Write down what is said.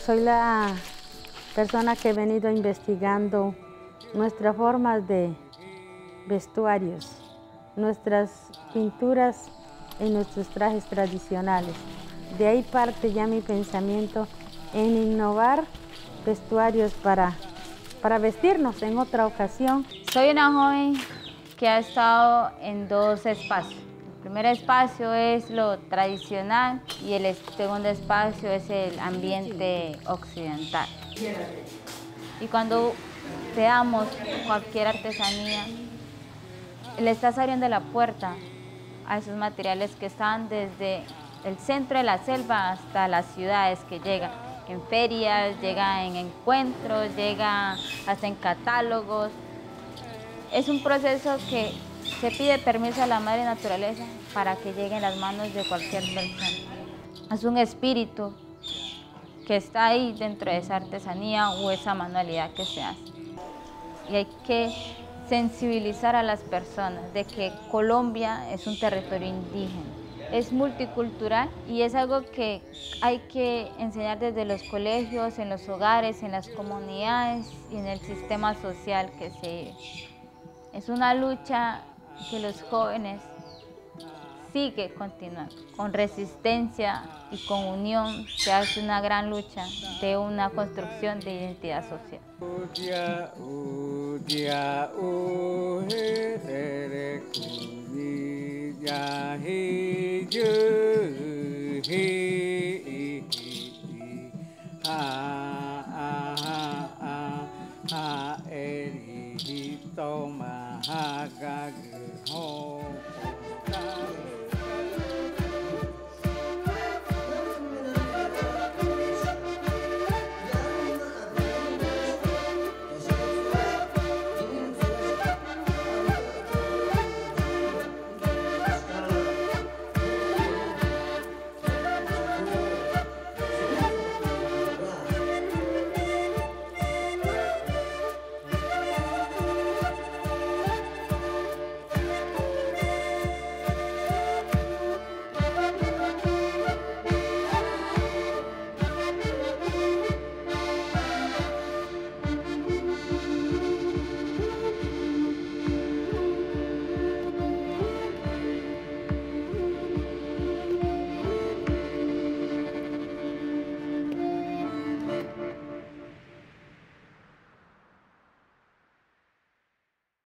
soy la persona que he venido investigando nuestras formas de vestuarios, nuestras pinturas y nuestros trajes tradicionales. De ahí parte ya mi pensamiento en innovar vestuarios para vestirnos en otra ocasión. Soy una joven que ha estado en dos espacios. El primer espacio es lo tradicional y el segundo espacio es el ambiente occidental. Y cuando veamos cualquier artesanía, le estás abriendo la puerta a esos materiales que están desde el centro de la selva hasta las ciudades, que llegan en ferias, llegan en encuentros, llegan hasta en catálogos. Es un proceso que se pide permiso a la madre naturaleza para que llegue en las manos de cualquier persona. Es un espíritu que está ahí dentro de esa artesanía o esa manualidad que se hace. Y hay que sensibilizar a las personas de que Colombia es un territorio indígena, es multicultural y es algo que hay que enseñar desde los colegios, en los hogares, en las comunidades y en el sistema social que se vive. Es una lucha que los jóvenes sigue continuando. Con resistencia y con unión se hace una gran lucha de una construcción de identidad social.